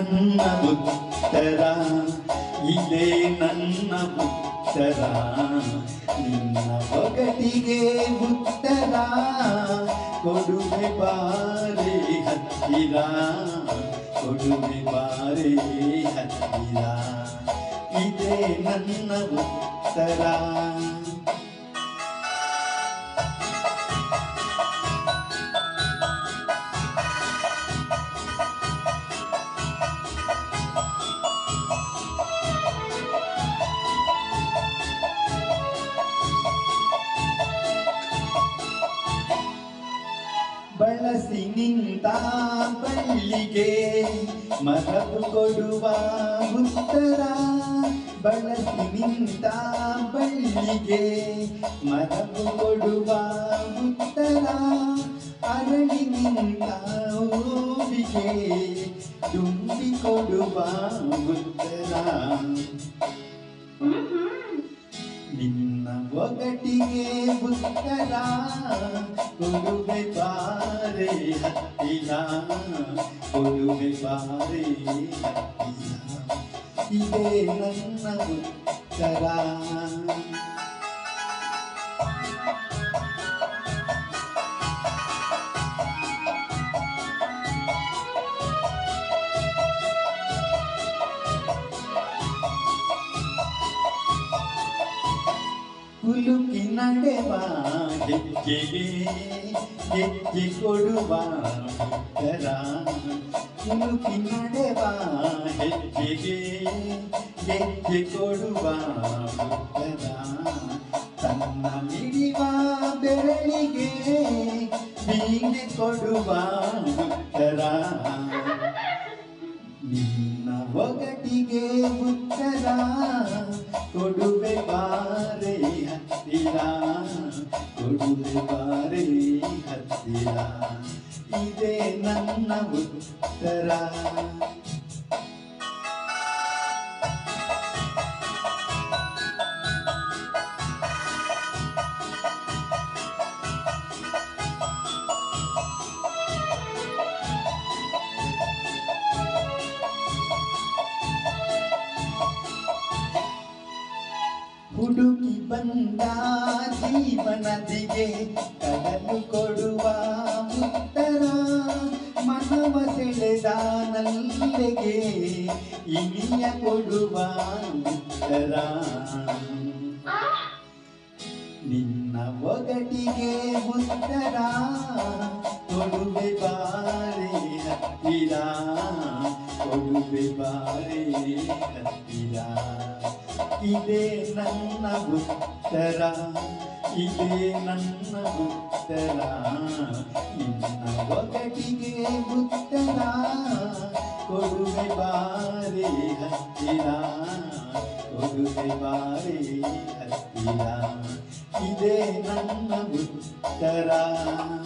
ನನ್ನ ಉತ್ತರ, ಇದೇ ನನ್ನ ಉತ್ತರ, ನಿನ್ನ ಒಗಟಿಗೆ ಉತ್ತರ ಕೊಡುವೆ ಬಾರೆ ಹತ್ತಿರ, ಕೊಡುವೆ ಬಾರೆ ಹತ್ತಿರ, ಇದೇ ನನ್ನ ಉತ್ತರ. ಬಳಸಿ ನಿಂತ ಬಳ್ಳಿಗೆ ಮರವು ಕೊಡುವ ಉತ್ತರ, ಬಳಸಿ ನಿಂತ ಬಳ್ಳಿಗೆ ಮರವು ಕೊಡುವ ಉತ್ತರ, ಅರಳಿ ನಿಂತ ಹೂವಿಗೆ ತುಂಬಿ ಕೊಡುವ ಉತ್ತರ, ನಿನ್ನ ಒಗಟಿಗೆ ಉತ್ತರ ಕೊಡುವೆ ಬಾರೆ ಹತ್ತಿರ, ಕೊಡುವೆ ಬಾರೆ ಹತ್ತಿರ, ಇದೇ ನನ್ನ ಉತ್ತರ. ಕುಲುಕಿ ನಡೆವ ಹೆಜ್ಜೆಗೆ ಹೆಜ್ಜೆ ಕೊಡುವ ಉತ್ತರ, ಕುಲುಕಿ ನಡೆವ ಹೆಜ್ಜೆಗೆ ಹೆಜ್ಜೆ ಕೊಡುವ ಉತ್ತರ, ತನ್ನ ಮಿಡಿವ ಬೆರಳಿಗೆ ವೀಣೆ ಕೊಡುವ ಉತ್ತರ, ನಿನ್ನ ಒಗಟಿಗೆ ಉತ್ತರ ಕೊಡುವೆ ಬಾರೆ ಹತ್ತಿರ, ಕೊಡುವೆ ಬಾರೆ ಹತ್ತಿರ, ಇದೇ ನನ್ನ ಉತ್ತರ. ಹುಡುಕಿ ಬಂದ ಜೀವನದಿಗೆ ಕಡಲು ಕೊಡುವ ಉತ್ತರ, ಮನವ ಸೆಳೆದ ನಲ್ಲೆಗೆ ಇನಿಯ ಕೊಡುವ ಉತ್ತರ, ನಿನ್ನ ಒಗಟಿಗೆ ಉತ್ತರ ಕೊಡುವೆ ಬಾರೆ ಹತ್ತಿರ, ಕೊಡುವೆ ಬಾರೆ ಹತ್ತಿರ, ಇದೇ ನನ್ನ ಉತ್ತರ, ಇದೇ ನನ್ನ ಉತ್ತರ, ನಿನ್ನ ಒಗಟಿಗೆ ಉತ್ತರ ಕೊಡುವೆ ಬಾರೆ ಹತ್ತಿರ, ಕೊಡುವೆ ಬಾರೆ ಹತ್ತಿರ, ಇದೇ ನನ್ನ ಉತ್ತರ.